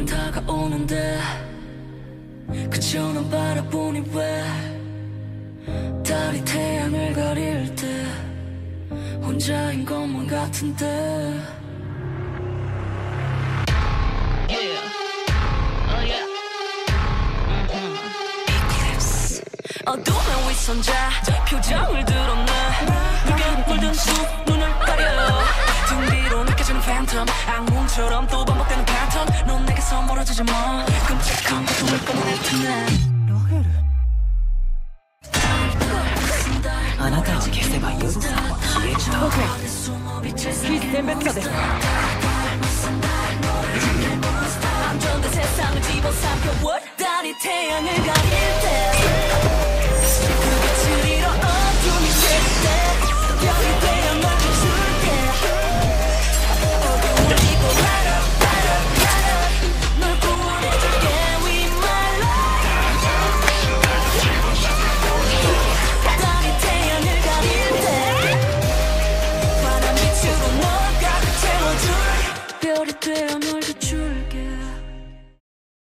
밤은 다가오는데 그저 넌 바라보니 왜 달이 태양을 가릴 때 혼자인 것만 같은데. 어둠의 위선자 표정을 드러내 물결 물든 두 눈을 가려 등 뒤로 느껴지는 팬텀 악몽처럼 또 반복되는 패턴 넌 내게서 멀어지지 마 끔찍한 고통을 뿜어낼 텐데 あなたを消せば夜さは消えると。 오케이. 非選別者です。